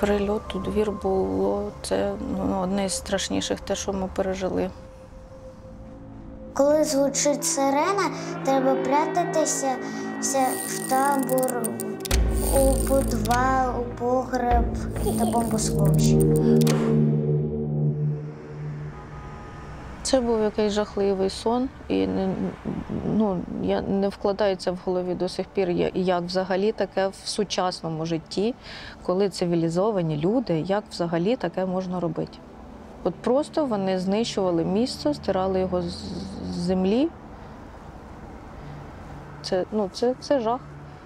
Прильот у двір було, це одне з страшніших, те, що ми пережили. Коли звучить сирена, треба прятатися в табор, у підвал, у погреб та бомбосховище. Це був якийсь жахливий сон, і не вкладається в голові до сих пір, як взагалі таке в сучасному житті, коли цивілізовані люди, як взагалі таке можна робити. От просто вони знищували місто, стирали його з землі. Це жах.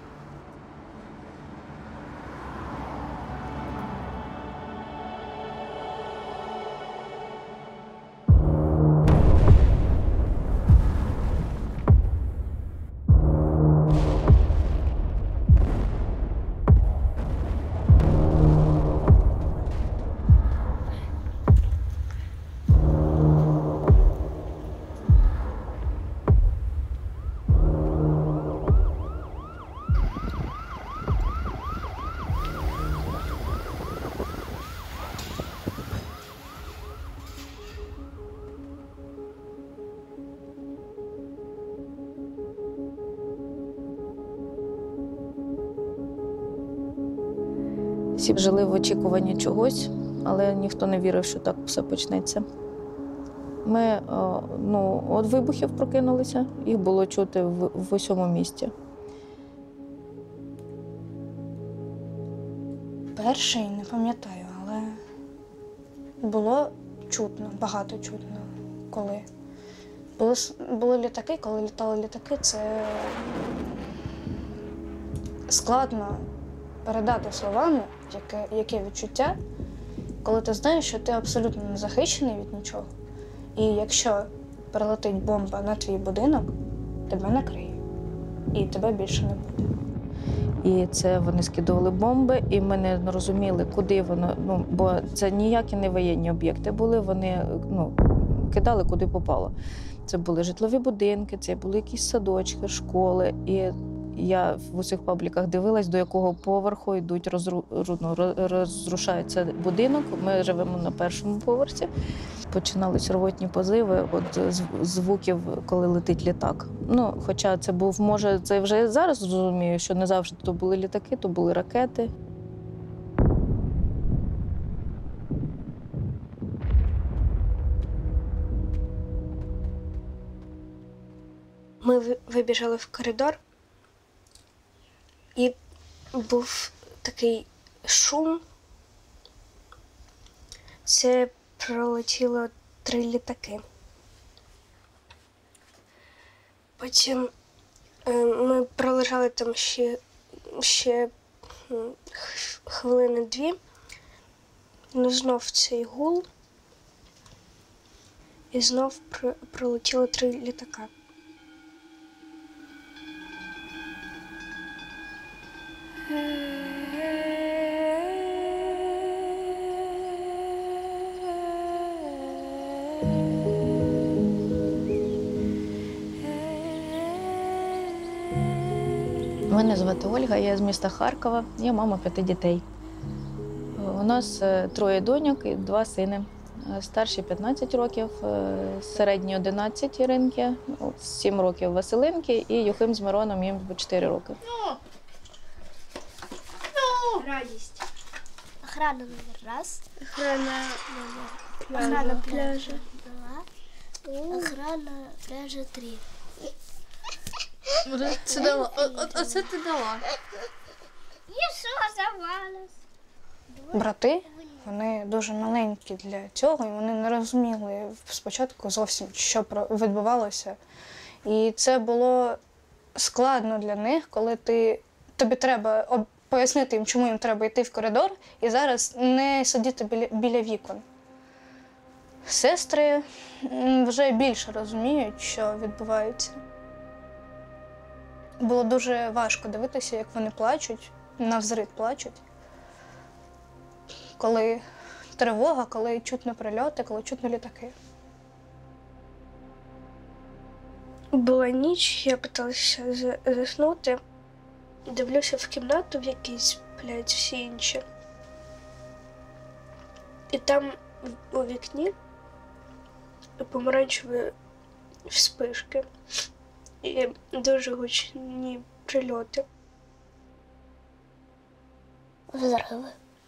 Всі жили в очікуванні чогось, але ніхто не вірив, що так все почнеться. Ми від вибухів прокинулися, їх було чути в усьому місті. Перший не пам'ятаю, але було чутно, багато чутно, коли. Були літаки, коли літали літаки, це складно передати словами, яке відчуття, коли ти знаєш, що ти абсолютно не захищений від нічого. І якщо прилетить бомба на твій будинок, тебе накриє. І тебе більше не буде. І це вони скидували бомби, і ми не розуміли, куди воно, бо це ніякі не воєнні об'єкти були, вони кидали, куди попало. Це були житлові будинки, це були якісь садочки, школи. І я в усіх пабліках дивилась, до якого поверху йдуть, розрушається будинок. Ми живемо на першому поверсі. Починались рвотні позиви від звуків, коли летить літак. Хоча це був, може, це вже зараз розумію, що не завжди то були літаки, то були ракети. Ми вибіжали в коридор, і був такий шум. Це пролетіло 3 літаки. Потім ми пролежали там ще хвилини 2, знов цей гул, і знов пролетіло 3 літака. Мене звати Ольга, я з міста Харкова, я мама 5 дітей. У нас 3 доньок і 2 сини. Старші 15 років, середні 11 Іринки, 7 років Василинки і Юхим з Мироном, їм 4 роки. Радість. Охрана номер 1. Охрана пляжа. 2. Охрана пляжа 3. Це дала. Оце ти дала. І що завалилось? Брати, вони дуже маленькі для цього, і вони не розуміли спочатку зовсім, що відбувалося. І це було складно для них, коли тобі треба пояснити їм, чому їм треба йти в коридор, і зараз не сидіти біля вікон. Сестри вже більше розуміють, що відбувається. Було дуже важко дивитися, як вони плачуть, навзрид плачуть. Коли тривога, коли чутно прильоти, коли чутно літаки. Була ніч, я питалася заснути. Дивлюся в кімнату, в якій сплять всі інші. І там у вікні помаранчеві вспишки і дуже гучні прильоти. Взрывы.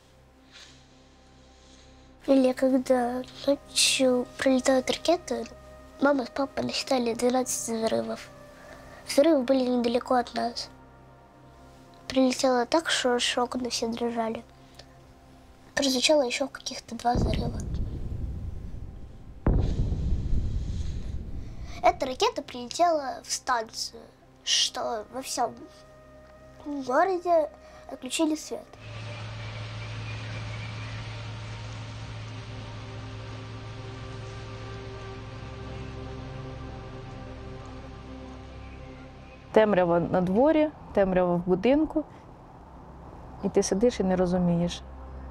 Или когда ночью прилетают ракеты, мама с папой насчитали 12 взрывов. Взрывы были недалеко от нас. Прилетело так, что окна все дрожали. Прозвучало еще каких-то 2 взрыва. Эта ракета прилетела в станцию, что во всем городе отключили свет. Темрява на дворі, темрява в будинку, і ти сидиш і не розумієш.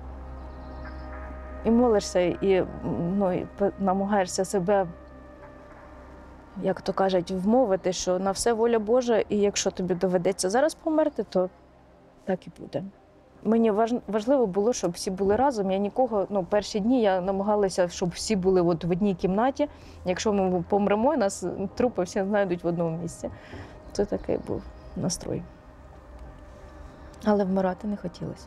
І молишся, і намагаєшся себе, як то кажуть, вмовити, що на все воля Божа, і якщо тобі доведеться зараз померти, то так і буде. Мені важливо було, щоб всі були разом. Я нікого, перші дні я намагалася, щоб всі були от в одній кімнаті. Якщо ми помремо, нас трупи всі знайдуть в одному місці. Це такий був настрой. Але вмирати не хотілося.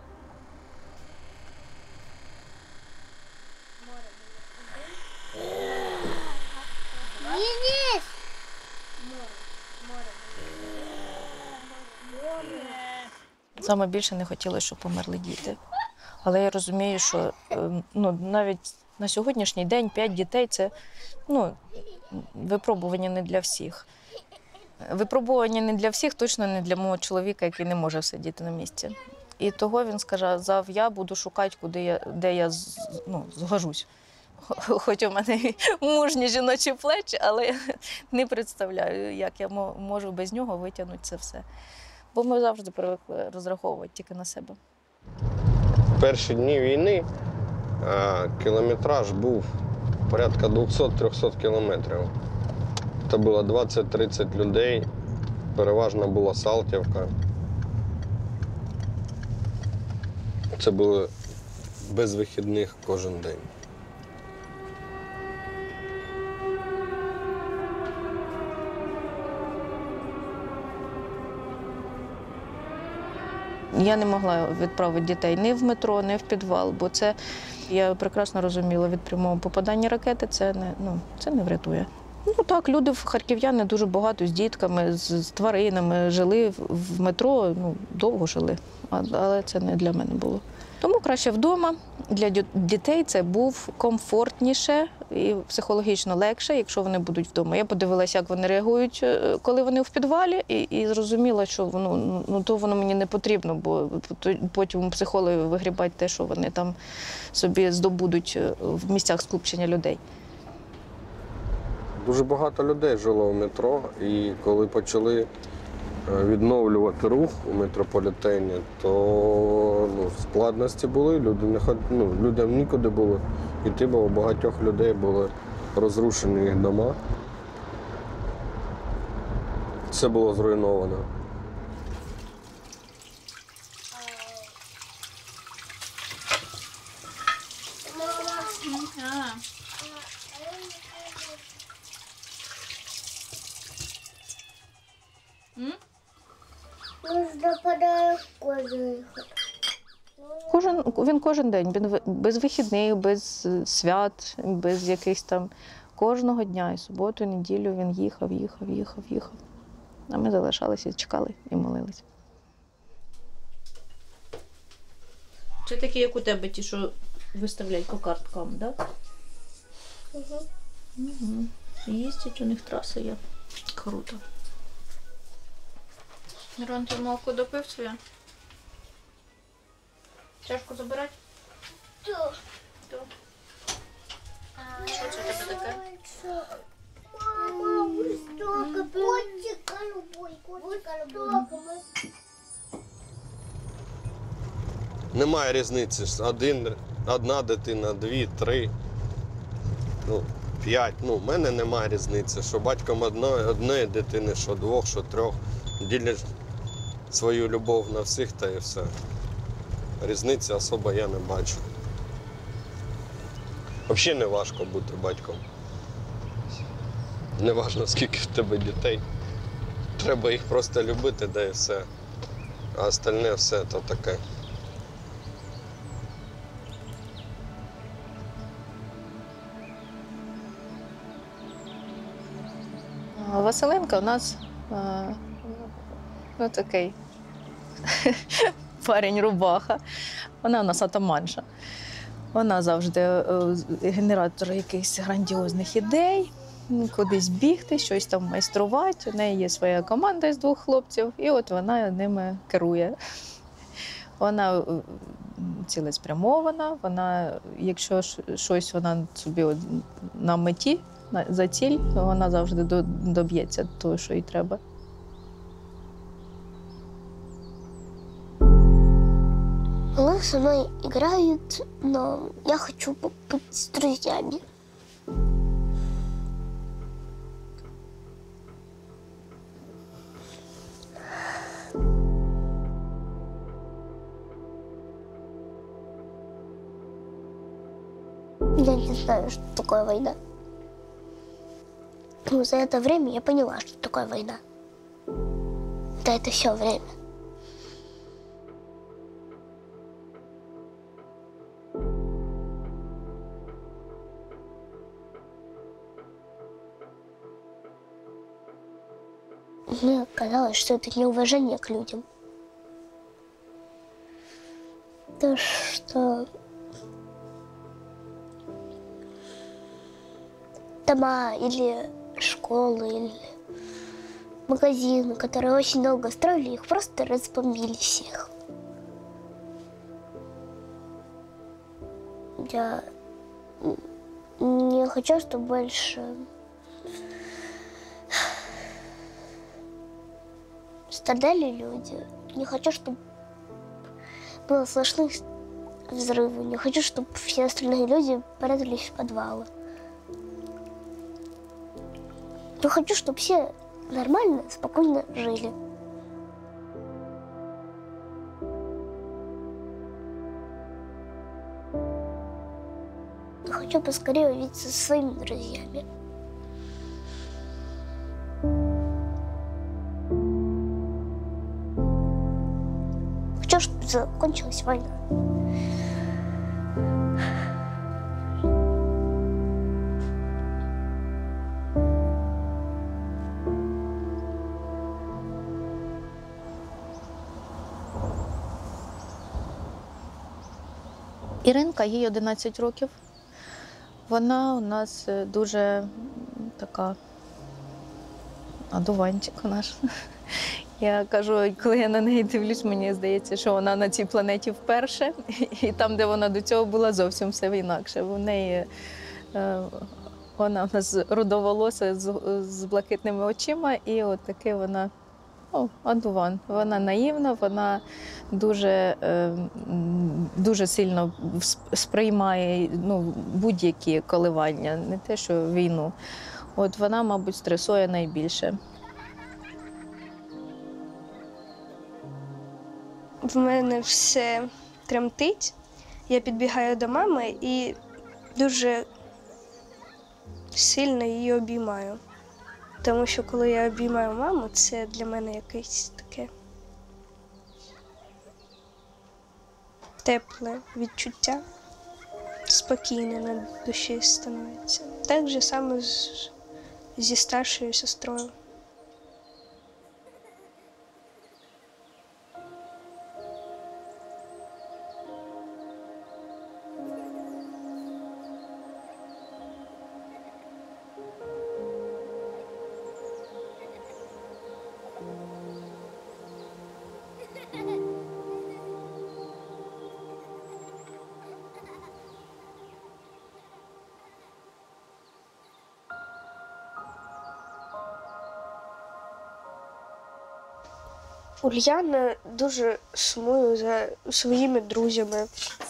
Саме більше не хотілося, щоб померли діти. Але я розумію, що навіть на сьогоднішній день 5 дітей – це випробування не для всіх. Випробування не для всіх, точно не для мого чоловіка, який не може сидіти на місці. І того він сказав, я буду шукати, де я згожусь. Хоч у мене мужні жіночі плечі, але я не представляю, як я можу без нього витягнути це все. Бо ми завжди привикли розраховувати тільки на себе. Перші дні війни кілометраж був порядка 200-300 кілометрів. Це було 20-30 людей, переважно була Салтівка. Це було без вихідних кожен день. Я не могла відправити дітей ні в метро, ні в підвал, бо це, я прекрасно розуміла, від прямого попадання ракети це не врятує. Так, люди харків'яни дуже багато з дітками, з тваринами жили в метро, довго жили, але це не для мене було. Тому краще вдома. Для дітей це був комфортніше і психологічно легше, якщо вони будуть вдома. Я подивилася, як вони реагують, коли вони в підвалі, і зрозуміла, що то воно мені не потрібно, бо потім психологи вигрібають те, що вони там собі здобудуть в місцях скупчення людей. Дуже багато людей жило в метро, і коли почали відновлювати рух у метрополітені, то складності були, людям нікуди було йти, бо у багатьох людей були розрушені їх дома. Все було зруйновано. Він кожен день, без вихідних, без свят, без якихось там, кожного дня, і суботу, і неділю він їхав. А ми залишалися, чекали і молилися. Це такі, як у тебе, ті, що виставляють по карткам, так? Угу. Їздять, у них траси є. Круто. Мирон, ти молоко допив своє? Чашку забирати? Так. Що це у тебе таке? Мама, котика любой, котика любой. Немає різниці. Одна дитина, 2, 3, 5. У мене немає різниці, що батьком одної дитини, що 2, що 3. Ділять свою любов на всіх та і все. Різниці особо я не бачу. Взагалі не важко бути батьком. Не важливо, скільки в тебе дітей. Треба їх просто любити, да і все. А остальне все то таке. Василенко у нас такий парень-рубаха. Вона у нас атаманша. Вона завжди генератор якихось грандіозних ідей, кудись бігти, щось там майструвати. У неї є своя команда з 2 хлопців, і от вона ними керує. Вона цілеспрямована, вона, якщо щось вона собі на меті, за ціль, то вона завжди доб'ється того, що їй треба. Малыш со мной играет, но я хочу побыть с друзьями. Я не знаю, что такое война. Но за это время я поняла, что такое война. Да, это все время. Мне казалось, что это неуважение к людям. То, что дома или школы, или магазины, которые очень долго строили, их просто разбомбили всех. Я не хочу, чтобы больше страдали люди. Не хочу, чтобы было слышны взрывы. Не хочу, чтобы все остальные люди прятались в подвалы. Я хочу, чтобы все нормально, спокойно жили. Я хочу поскорее увидеться со своими друзьями. Хочу, чтобы закончилась война. Іринка, їй 11 років. Вона у нас дуже така одуванчик наш. Я кажу, коли я на неї дивлюсь, мені здається, що вона на цій планеті вперше. І там, де вона до цього була, зовсім все інакше. Вона у нас рудоволоса з блакитними очима, і от таке вона одуван. Вона наївна, вона дуже сильно сприймає будь-які коливання, не те, що війну. От вона, мабуть, стресує найбільше. В мене все тремтить. Я підбігаю до мами і дуже сильно її обіймаю. Тому що коли я обіймаю маму, це для мене якесь таке тепле відчуття, спокійне на душі становиться. Так же саме зі старшою сестрою. Ульяна дуже сумує за своїми друзями.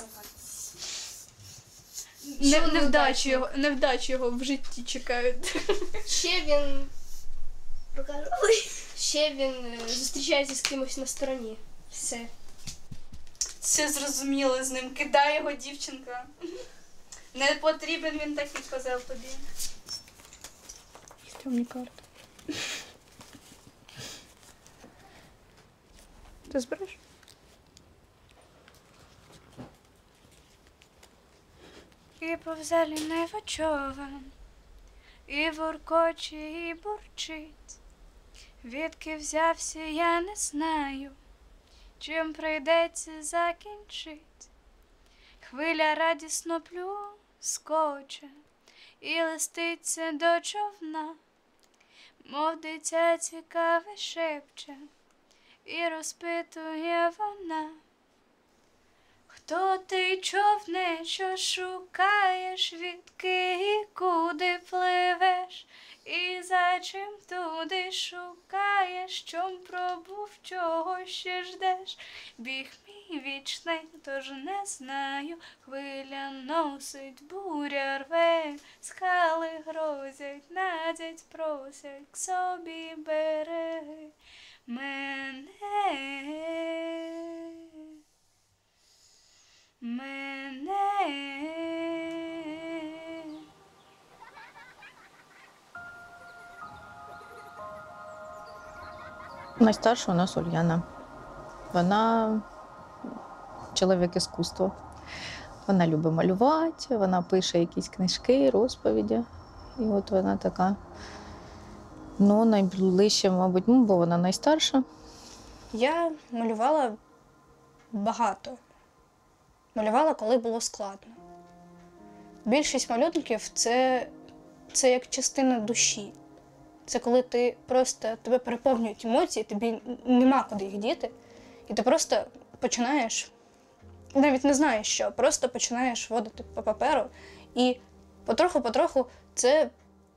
Невдачі його в житті чекають. Ще він зустрічається з кимось на стороні. Все. Все зрозуміло з ним, кидає його дівчинка. Не потрібен він такий козел тобі. Стрімні карти. Ти збереш? І повзе ліниво човен, і воркоче, і бурчить. Відки взявся, я не знаю, чим прийдеться закінчить. Хвиля радісно плюскоче і листиться до човна, мов дитя цікаве шепче, і розпитує вона. Хто ти, човне, що шукаєш, відки і куди пливеш, і за чим туди шукаєш, чом пробув, чого ще ждеш? Біг мій вічний, тож не знаю, хвиля носить, буря рве, скали грозять, надять, просять, к собі береги мене. Найстарша у нас Ульяна. Вона чоловік іскусства. Вона любить малювати, вона пише якісь книжки, розповіді. І от вона така, ну, найближче, мабуть, бо вона найстарша. Я малювала багато. Малювала, коли було складно. Більшість малюнків це як частина душі. Це коли ти просто, тебе переповнюють емоції, тобі нема куди їх діти. І ти просто починаєш, навіть не знаєш що, просто починаєш водити по паперу. І потроху це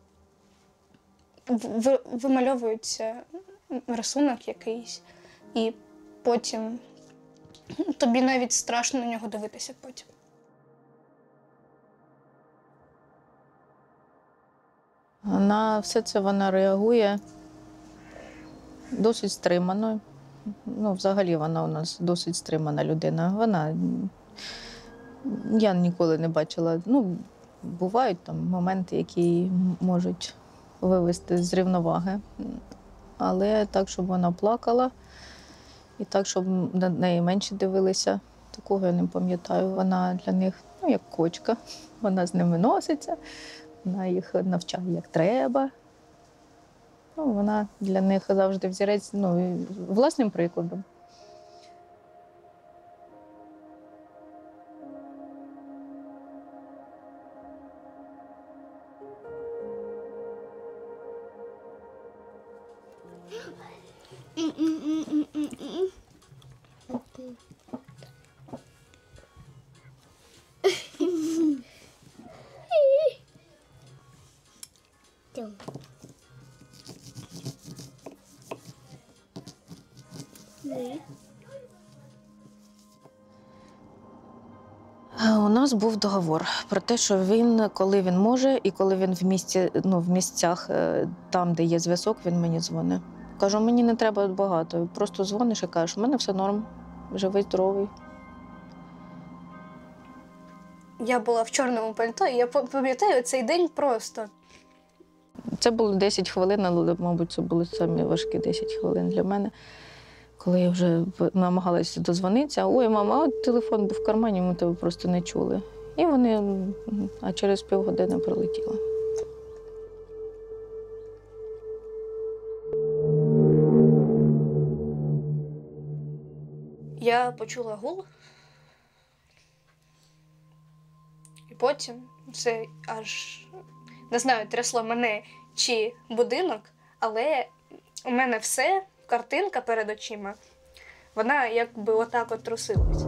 вимальовується рисунок якийсь. І потім тобі навіть страшно на нього дивитися потім. На все це вона реагує досить стримано. Ну, взагалі вона у нас досить стримана людина. Я ніколи не бачила, ну, бувають там моменти, які можуть вивести з рівноваги. Але так, щоб вона плакала, і так, щоб на неї менше дивилися, такого я не пам'ятаю. Вона для них, ну, як кочка, вона з ними носиться. Вона їх навчає, як треба. Ну, вона для них завжди взірець, ну, власним прикладом. У нас був договор про те, що він, коли він може, і коли він в місті, ну, в місцях, там, де є зв'язок, він мені дзвонить. Кажу, мені не треба багато. Просто дзвониш і кажеш, у мене все норм, живий, здоровий. Я була в чорному пальто, і я пам'ятаю цей день просто. Це було 10 хвилин, але, мабуть, це були самі важкі 10 хвилин для мене. Коли я вже намагалася дозвонитися, ой, мама, от телефон був в кармані, ми тебе просто не чули. І вони, а через півгодини прилетіли. Я почула гул. І потім це аж, не знаю, трясло мене чи будинок, але у мене все, картинка перед очима, вона якби отак от трусилась.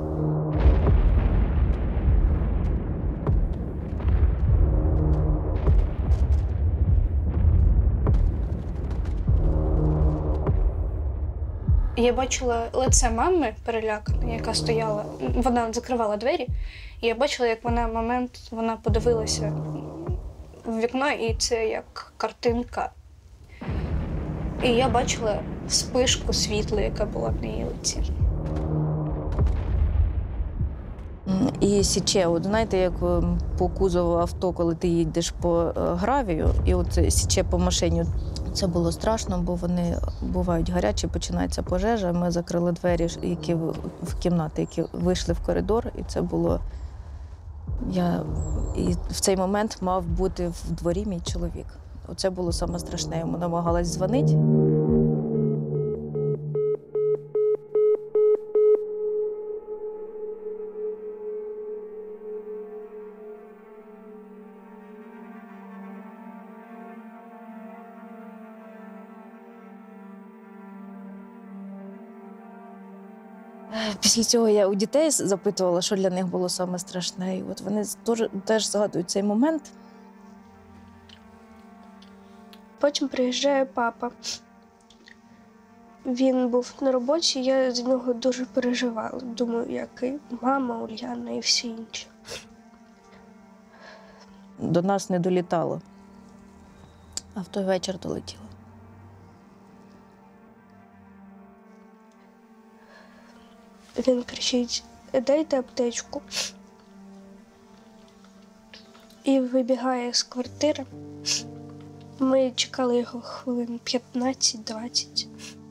Я бачила лице мами перелякане, яка стояла, вона закривала двері, і я бачила, як вона подивилася в вікно, і це як картинка. І я бачила вспишку світла, яка була в її лиці. І січе, от знаєте, як по кузову авто, коли ти їдеш по гравію, і от січе по машині. Це було страшно, бо вони бувають гарячі, починається пожежа. Ми закрили двері, які в кімнати, які вийшли в коридор, і це було. І в цей момент мав бути в дворі мій чоловік. Оце було саме страшне. Йому намагалась дзвонити. Після цього я у дітей запитувала, що для них було саме страшне. І от вони теж згадують цей момент. Потім приїжджає папа. Він був на роботі, я за нього дуже переживала. Думаю, як і мама, Ульяна і всі інші. До нас не долітало, а в той вечір долетіло. Він кричить: дайте аптечку. І вибігає з квартири. Ми чекали його хвилин 15-20.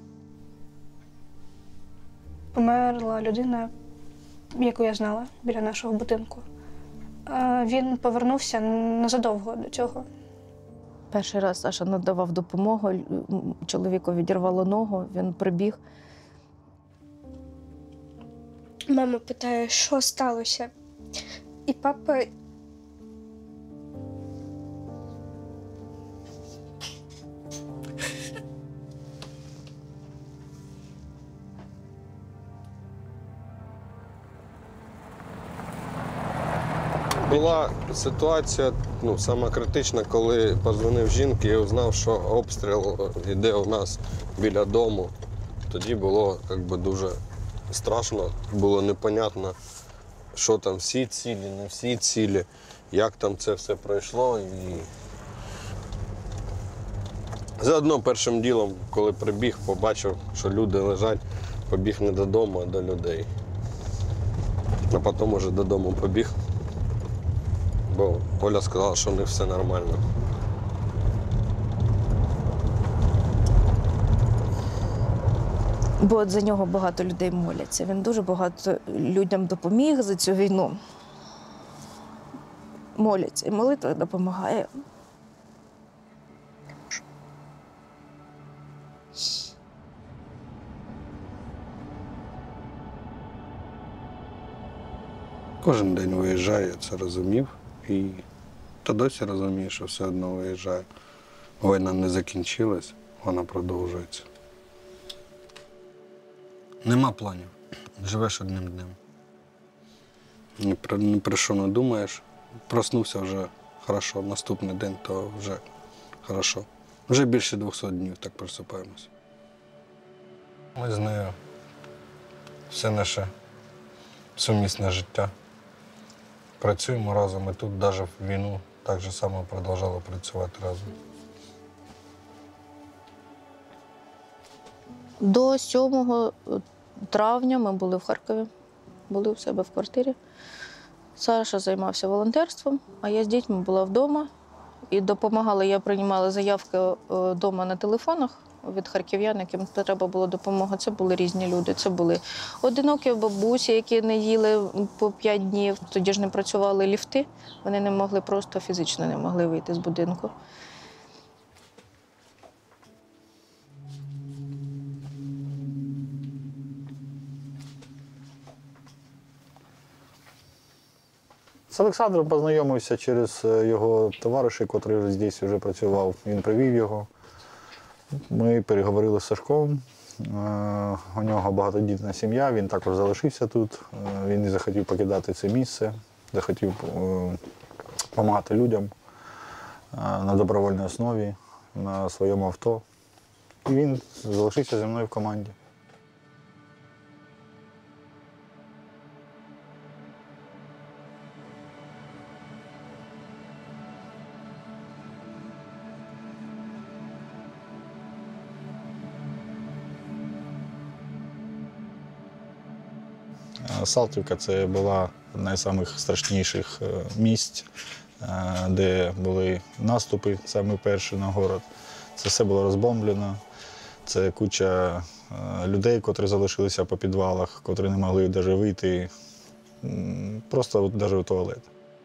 Померла людина, яку я знала, біля нашого будинку. Він повернувся незадовго до цього. Перший раз Саша надавав допомогу, чоловіку відірвало ногу, він прибіг. Мама питає, що сталося. І папа Була ситуація, сама критична, коли подзвонив жінки і узнав, що обстріл йде у нас біля дому. Тоді було дуже страшно, було непонятно, що там всі цілі, не всі цілі, як там це все пройшло. І заодно першим ділом, коли прибіг, побачив, що люди лежать, побіг не додому, а до людей. А потім уже додому побіг. Бо Оля сказала, що в них все нормально. Бо от за нього багато людей моляться. Він дуже багато людям допоміг за цю війну. Моляться, і молитва допомагає. Кожен день виїжджає, я це розумів. І та досі розумію, що все одно виїжджаю. Війна не закінчилась, вона продовжується. Нема планів. Живеш одним днем. Ні про що не думаєш. Проснувся вже хорошо, наступний день то вже хорошо. Вже більше 200 днів так просипаємося. Ми з нею все наше сумісне життя. Працюємо разом, і тут навіть в війну так же само продовжували працювати разом. До 7 травня ми були в Харкові, були у себе в квартирі. Саша займався волонтерством, а я з дітьми була вдома. І допомагала, я приймала заявки вдома на телефонах від харків'ян, яким треба була допомога. Це були різні люди. Це були одинокі бабусі, які не їли по 5 днів. Тоді ж не працювали ліфти, вони не могли просто фізично не могли вийти з будинку. З Олександром познайомився через його товариша, який здесь вже працював. Він привів його. Ми переговорили з Сашком. У нього багатодітна сім'я, він також залишився тут. Він не захотів покидати це місце, захотів допомагати людям на добровольній основі, на своєму авто. І він залишився зі мною в команді. Салтівка – це була одна з самих страшніших місць, де були наступи, саме перші на город. Це все було розбомблено. Це куча людей, котрі залишилися по підвалах, котрі не могли навіть вийти, просто навіть у туалет.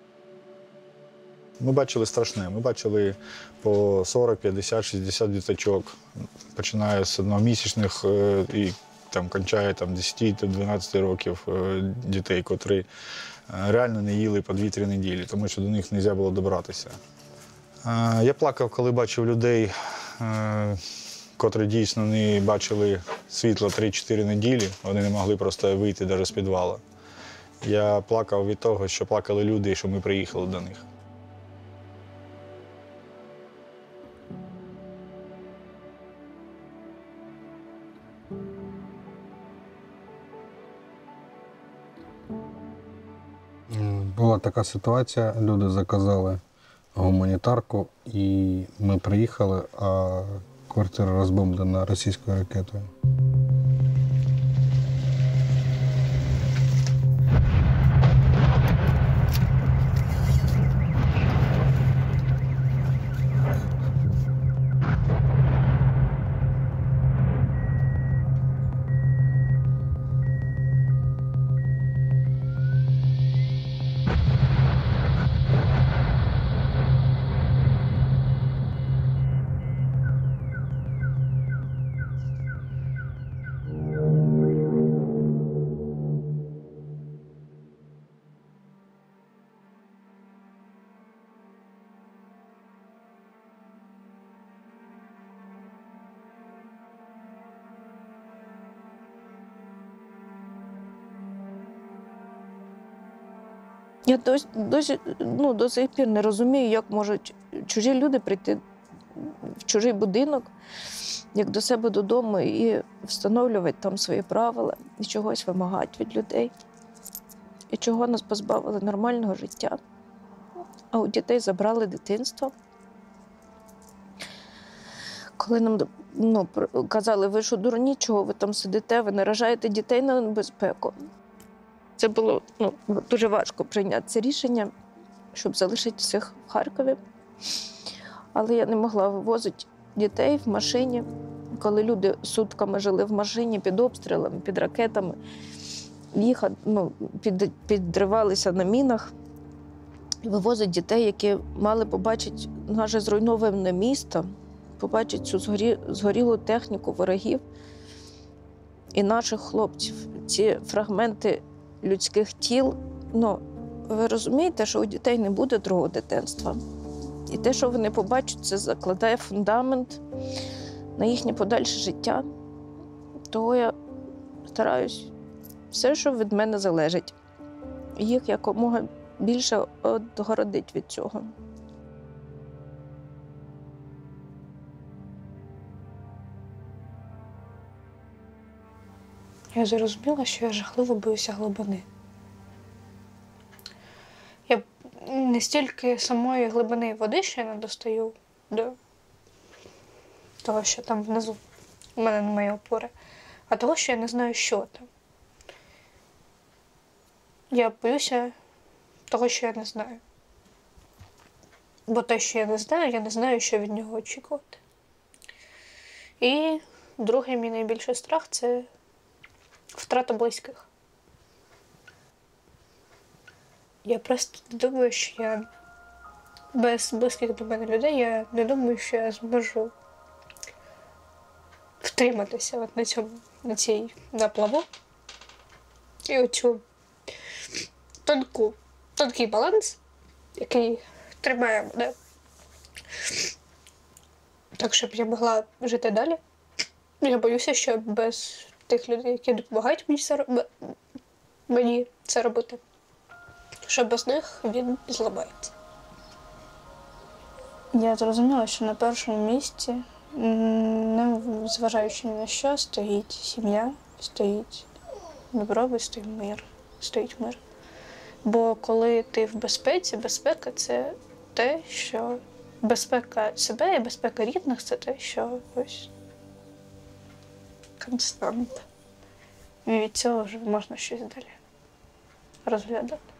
Ми бачили страшне. Ми бачили по 40, 50, 60 діточок, починає з одномісячних і кончає 10-12 років дітей, котрі реально не їли по 2-3 неділі, тому що до них не можна було добратися. Я плакав, коли бачив людей, котрі дійсно не бачили світла 3-4 неділі, вони не могли просто вийти навіть з підвалу. Я плакав від того, що плакали люди, що ми приїхали до них. Була така ситуація, люди заказали гуманітарку, і ми приїхали, а квартира розбомблена російською ракетою. Я до сих пір не розумію, як можуть чужі люди прийти в чужий будинок, як до себе додому, і встановлювати там свої правила, і чогось вимагати від людей. І чого нас позбавили нормального життя. А у дітей забрали дитинство. Коли нам казали, ви що дурні, чого ви там сидите, ви наражаєте дітей на небезпеку. Це було дуже важко прийняти це рішення, щоб залишити всіх в Харкові. Але я не могла вивозити дітей в машині, коли люди сутками жили в машині під обстрілами, під ракетами, підривалися на мінах. І вивозити дітей, які мали побачити наше зруйноване місто, побачити цю згорілу техніку ворогів і наших хлопців. Ці фрагменти людських тіл. Ви розумієте, що у дітей не буде другого дитинства. І те, що вони побачать, це закладає фундамент на їхнє подальше життя. Того я стараюсь все, що від мене залежить, їх якомога більше відгородити від цього. Я зрозуміла, що я жахливо боюся глибини. Я не стільки самої глибини води, що я не достаю до того, що там внизу у мене немає опори, а того, що я не знаю, що там. Я боюся того, що я не знаю. Бо те, що я не знаю, що від нього очікувати. І другий мій найбільший страх – це втрата близьких. Я просто думаю, що я без близьких до мене людей, я не думаю, що я зможу втриматися на цій наплаву. І оцю тонкий баланс, який тримає мене так, щоб я могла жити далі. Я боюся, що без тих людей, які допомагають мені це робити, що без них він зламається. Я зрозуміла, що на першому місці, не зважаючи ні на що, стоїть сім'я, стоїть добробут, стоїть мир. Бо коли ти в безпеці, безпека – це те, що безпека себе і безпека рідних – це те, що ось константа. І від цього вже можна щось далі розглядати.